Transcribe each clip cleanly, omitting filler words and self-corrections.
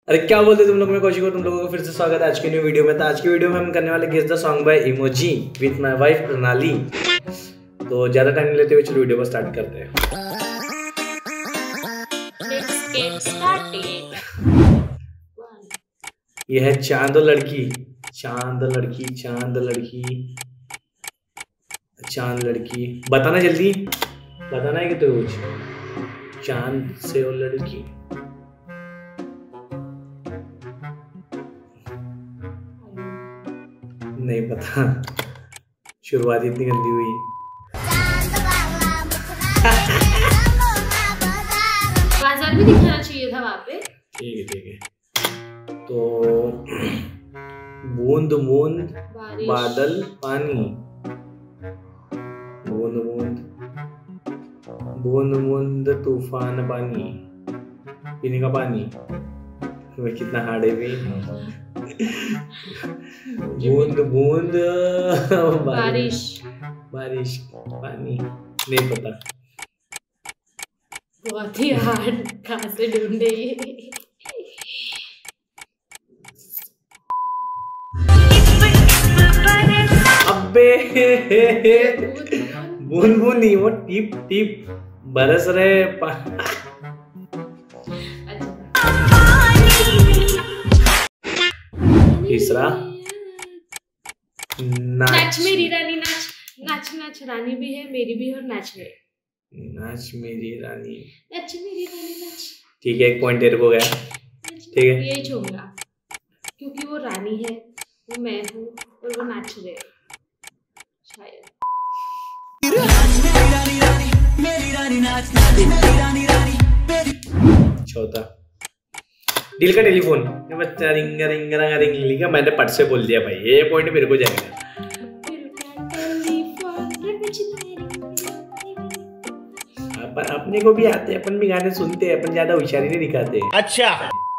अरे क्या बोलते तुम लोग, मैं कौशिक हूँ, तुम लोगों को फिर से स्वागत है आज की न्यू वीडियो में। तो आज की वीडियो में हम करने वाले guess the song by emoji with my wife Pranali. तो ज्यादा टाइम लेते हुए चलो वीडियो को स्टार्ट करते हैं। यह है चांद लड़की, चांद लड़की, चांद लड़की, चांद लड़की। बताना जल्दी, बताना है कि तो कुछ चांद से वो लड़की। नहीं पता, शुरुआत इतनी गंदी हुई। बाजार भी दिखाना चाहिए था वहाँ पे। ठीक है ठीक है। तो बूंद बूंद बादल पानी, बूंद बूंद, बूंद बूंद तूफान पानी, पीने का पानी। मैं कितना हार्ड है भी। बूंद बूंद बारिश, बारिश पानी, नहीं पता। बहुत ही हार्ड, कहाँ से ढूंढे ये। अबे बूंद बूंद नहीं, वो टिप टिप बरस रहे तीसरा नाच मेरी रानी, नाच नाच नाच, रानी भी है मेरी भी और नाच रे, नाच मेरी रानी, नाच मेरी रानी नाच। ठीक है, एक पॉइंट तेरे को गया। ठीक है, यही छोड़ूंगा क्योंकि वो रानी है, वो मैं हूँ और वो नाच रहे शायद। चौथा दिल का टेलीफोन, बच्चा रिंग रिंग रिंग लिखा, मैंने पट से बोल दिया भाई, ये पॉइंट मेरे को जाएगा। पर अपने को भी आते हैं, अपन भी गाने सुनते हैं, अपन ज्यादा होशियारी नहीं दिखाते। अच्छा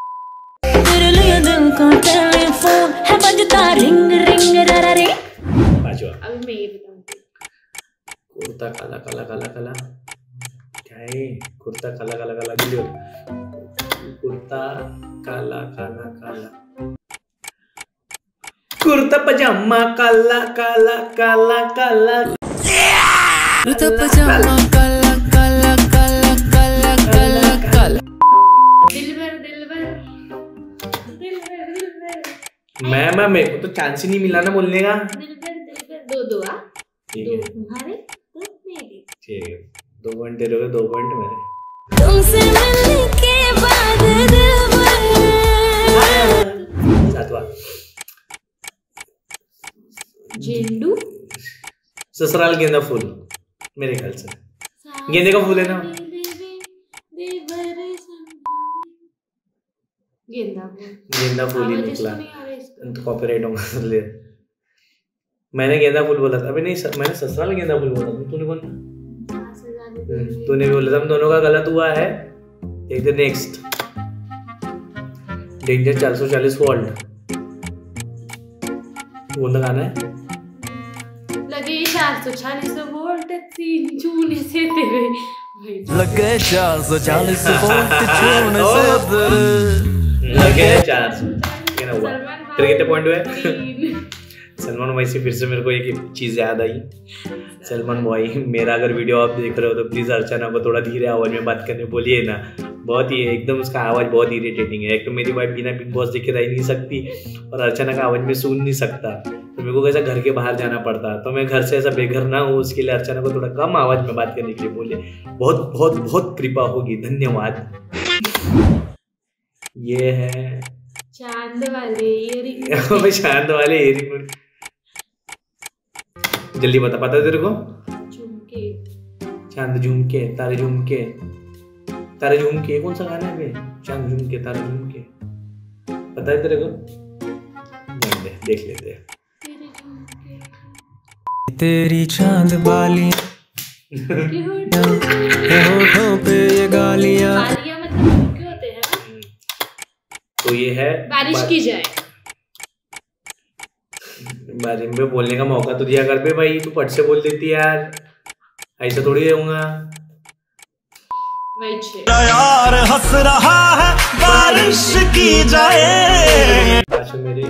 पांचवा, अभी मैं ये बताऊंगी। कुर्ता काला काला काला काला, क्या है कुर्ता काला काला काला, वीडियो कुर्ता काला काला काला, कुर्ता पजामा काला काला काला काला, कुर्ता पजामा काला काला काला काला काला काला। दिलबर दिलबर दिलबर दिलबर, मैं मेरे को तो चांस ही नहीं मिला ना बोलने का। दिलबर दिलबर, दो दो आ, ठीक दो है तुम्हारे दो मेरे। ठीक है, 2 पॉइंट तेरे को, 2 पॉइंट मेरे। तुमसे मिलने के बाद सातवां झेंडू, ससुराल गेंदा फूल, मेरे ख्याल से गेंदे का फूल है ना। गेंदा फूल, गेंदा फूल ही आवाज निकला, इसको नहीं आ रही इसको। तो कॉपीराइट होगा ले। मैंने गेंदा फूल बोला था, अभी नहीं मैंने ससुराल गेंदा फूल बोला था, तूने कौन, तूने भी बोला था। हम दोनों का गलत हुआ है। देखते नेक्स्ट, डेंजर 440 वोल्ट, कौन सा गाना है? लगे 440 वोल्ट तीन छूने से तेरे लगे 440 वोल्ट छूने से तेरे, लगे 400। क्या हुआ, तेरे कितने पॉइंट हुए? 3। सलमान भाई से फिर से मेरे को एक चीज याद आई। सलमान भाई, मेरा अगर वीडियो आप देख रहे हो तो प्लीज अर्चना को थोड़ा धीरे आवाज में बात करने बोलिए ना। बहुत ही एकदम उसका आवाज बहुत इरिटेटिंग है। एक तो मेरी वाइफ बिना बिग बॉस देखे रह नहीं सकती, और अर्चना का आवाज में सुन नहीं सकता, तो मेरे को कैसा घर के बाहर जाना पड़ता, तो मैं घर से ऐसा बेघर ना हो, उसके लिए अर्चना को थोड़ा कम आवाज में बात करने के लिए बोलिए। बहुत बहुत बहुत कृपा होगी, धन्यवाद। ये है चांद वाले इयरिंग, चांद वाले इयरिंग, जल्दी बता, पता है तेरे को? झुमके, चांद झुमके तारे झुमके, तारे झुमके कौन सा गाना है बे? चांद झुमके तारे झुमके, पता है तेरे को? देख लेते हैं। तेरी चांद वाली होठों पे ये गालियां, गालियां मतलब झुमके होते हैं ना। तो ये है बारिश की जाए, बारे में बोलने का मौका तो दिया कर बे भाई, तू पट से बोल देती यार, ऐसा थोड़ी रहूंगा। वही 6 यार हंस रहा है बारिश की जाए। 5 मेरे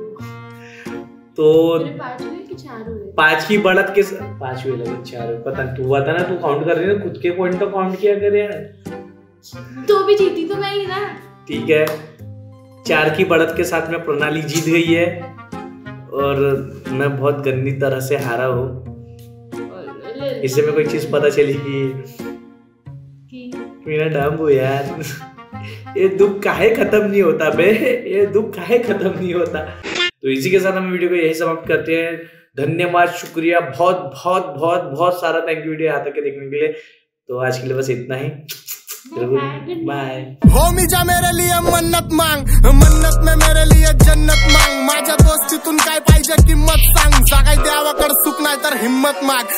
तो 5 हुए कि 4 हुए? 5 की बढ़त के 5 हुए लगे 4 हुए, पता नहीं तू बता ना, तू काउंट कर रही है खुद के पॉइंट तो काउंट किया कर यार। तो भी जीती तो मैं ही ना। ठीक है, 4 की बढ़त के साथ में प्रणाली जीत गई है और मैं बहुत गंदी तरह से हारा हूँ। इससे में कोई चीज पता चली कि मेरा डांबू यार ये दुख काहे खत्म नहीं होता बे, ये दुख काहे खत्म नहीं होता। तो इसी के साथ हम वीडियो को यही समाप्त करते हैं। धन्यवाद, शुक्रिया, बहुत बहुत बहुत बहुत सारा थैंक यू वीडियो यहाँ तक के देखने के लिए। तो आज के लिए बस इतना ही, बाय। होमी जा मेरे लिए मन्नत मांग, मन्नत में मेरे लिए जन्नत मांग, माझ्या दोस्तीतून काय पाहिजे किंमत सांग, सगाई द्यावाकडे सुख नाही तर हिम्मत माग।